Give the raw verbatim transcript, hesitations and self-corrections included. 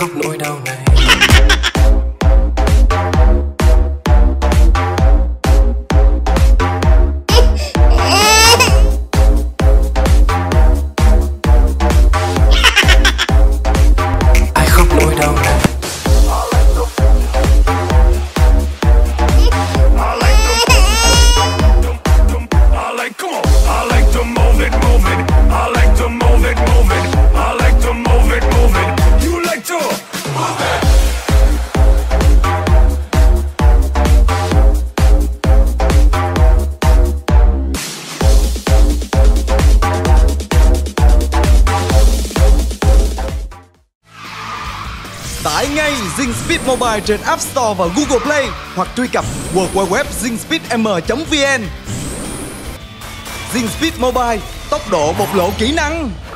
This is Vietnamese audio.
khóc nỗi đau này. Ai khóc nỗi đau này. Tải ngay Zing Speed Mobile trên App Store và Google Play hoặc truy cập w w w chấm zing speed m chấm v n. Zing Speed Mobile, tốc độ bộc lộ kỹ năng.